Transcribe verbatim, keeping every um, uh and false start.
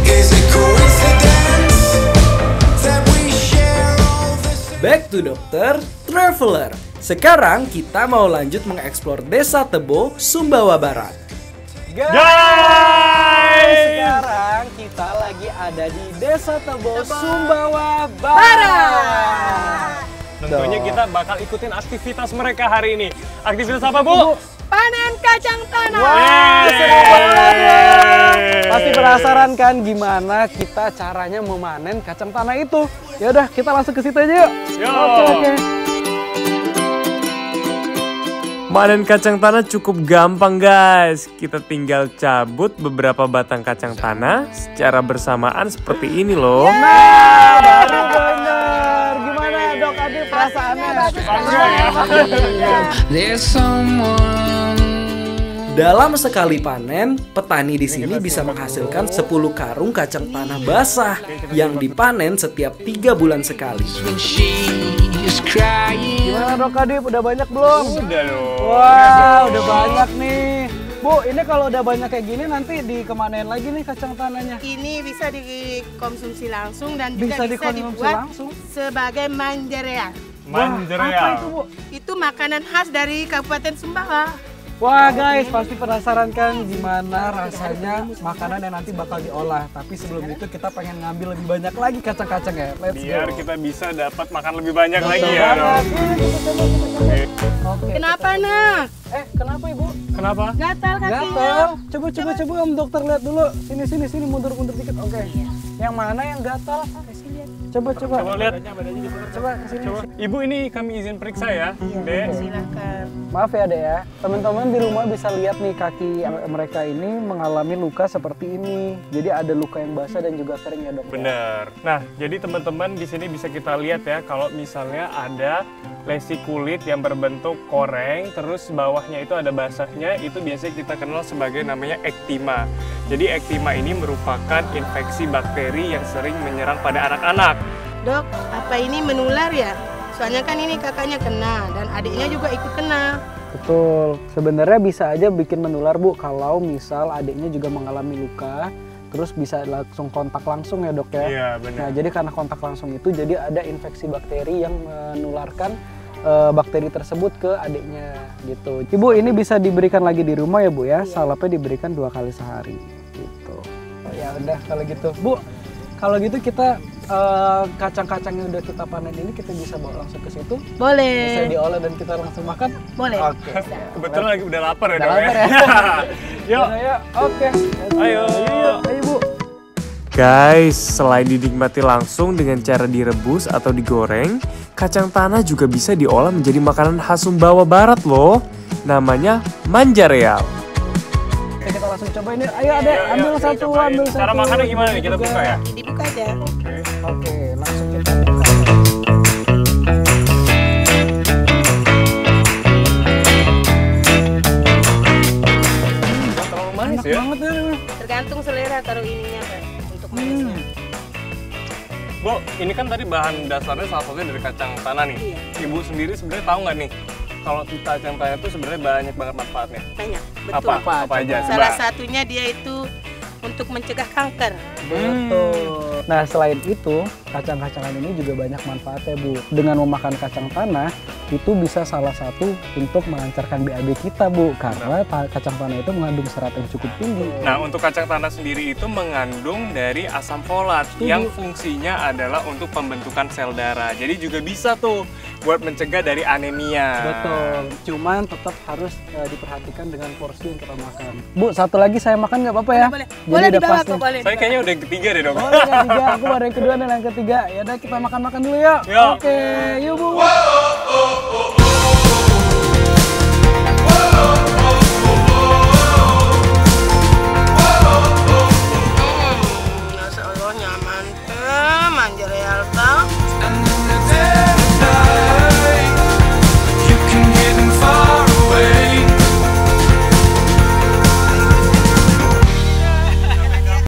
Back to Dokter Traveler. Sekarang kita mau lanjut mengeksplor Desa Tebo, Sumbawa Barat. Guys, sekarang kita lagi ada di Desa Tebo, Sumbawa Barat. Tentunya kita bakal ikutin aktivitas mereka hari ini. Aktivitas apa, Bu? Panen kacang tanah. Wah, seru banget. Pasti penasaran kan gimana kita caranya memanen kacang tanah itu? Ya udah, kita langsung ke situ aja yuk. Yo. Oke, oke. Manen kacang tanah cukup gampang guys. Kita tinggal cabut beberapa batang kacang tanah secara bersamaan seperti ini loh. Nah, baru bener. Gimana Dok Adi perasaannya? Dalam sekali panen, petani di sini bisa menghasilkan sepuluh karung kacang tanah basah yang dipanen setiap tiga bulan sekali. Gimana Dok Adi? Udah banyak belum? Udah loh. Wah, udah banyak nih. Bu, ini kalau udah banyak kayak gini nanti dikemanain lagi nih kacang tanahnya? Ini bisa dikonsumsi langsung dan juga Bisa bisa, dikonsumsi dibuat langsung? sebagai manjerea. Manjerea. Apa itu Bu? Itu makanan khas dari Kabupaten Sumbawa. Wah guys, pasti penasaran kan gimana rasanya makanan yang nanti bakal diolah. Tapi sebelum itu kita pengen ngambil lebih banyak lagi kacang-kacangnya. Let's Biar go. kita bisa dapat makan lebih banyak lagi Betul ya banget. dong. Ini kita coba, kita coba. Oke. Kenapa nak? Eh, kenapa Ibu? Kenapa? Gatal kakinya. Gatel. Coba coba coba Om Dokter lihat dulu. Sini sini sini mundur mundur dikit. Oke. Yang mana yang gatal? Coba coba. Coba lihat. Coba kesini. Coba. Ibu ini kami izin periksa ya, Iya, Dek. silakan. Maaf ya Dek ya, teman-teman di rumah bisa lihat nih kaki mereka ini mengalami luka seperti ini. Jadi ada luka yang basah dan juga kering ya Dok. ya? Bener. Nah, jadi teman-teman di sini bisa kita lihat ya, kalau misalnya ada lesi kulit yang berbentuk koreng, terus bawahnya itu ada basahnya, itu biasanya kita kenal sebagai namanya ektima. Jadi ektima ini merupakan infeksi bakteri yang sering menyerang pada anak-anak. Dok, apa ini menular ya? Soalnya kan ini kakaknya kena dan adiknya juga ikut kena. Betul. Sebenarnya bisa aja bikin menular Bu kalau misal adiknya juga mengalami luka, terus bisa langsung kontak langsung ya Dok ya. Iya, Nah, benar. jadi karena kontak langsung itu jadi ada infeksi bakteri yang menularkan eh, bakteri tersebut ke adiknya gitu. Ibu ini bisa diberikan lagi di rumah ya Bu ya. Salapnya diberikan dua kali sehari gitu. Oh, ya udah kalau gitu. Bu, kalau gitu kita eh, kacang-kacang yang udah kita panen ini kita bisa bawa langsung ke situ. Bisa Boleh. diolah dan kita langsung makan. Boleh. Oke. Kebetulan lagi udah lapar ya, Udah Dok lapar ya. ya. Yuk. Udah, ya. Oke. Ayo. Ayo, ayo Bu. Guys, selain dinikmati langsung dengan cara direbus atau digoreng, kacang tanah juga bisa diolah menjadi makanan khas Sumbawa Barat loh. Namanya manjareal. Oke, kita langsung coba ini. Ayo Adek, ambil satu, ambil satu. Cara makannya gimana nih? Kita Juga. buka ya? Dibuka aja. Oke, langsung kita buka. Nggak terlalu manis Enak ya. banget ya. Tergantung selera taruh ininya kan untuk manisnya. Bu, ini kan tadi bahan dasarnya salah satunya dari kacang tanah nih. Iya. Ibu sendiri sebenarnya tahu nggak nih, kalau kacang tanah itu sebenarnya banyak banget manfaatnya. Banyak, betul. Apa? Apa? Apa aja? Salah Coba. satunya dia itu untuk mencegah kanker. Betul. Nah, selain itu, kacang-kacangan ini juga banyak manfaatnya, Bu. Dengan memakan kacang tanah, itu bisa salah satu untuk melancarkan B A B kita, Bu. Karena ta- kacang tanah itu mengandung serat yang cukup tinggi. Nah, untuk kacang tanah sendiri itu mengandung dari asam folat Setuju. yang fungsinya adalah untuk pembentukan sel darah. Jadi juga bisa tuh buat mencegah dari anemia. Betul. Cuman tetap harus eh, diperhatikan dengan porsi yang kita makan. Bu, satu lagi saya makan nggak apa-apa ya? Boleh, Jadi boleh udah dibawa pas kok, nih. boleh. Saya kayaknya udah yang ketiga deh, Dok. Oh, yang ketiga, aku baru yang kedua dan yang ketiga. Ya udah kita makan-makan dulu yuk. Yuk. Oke, yuk Bu.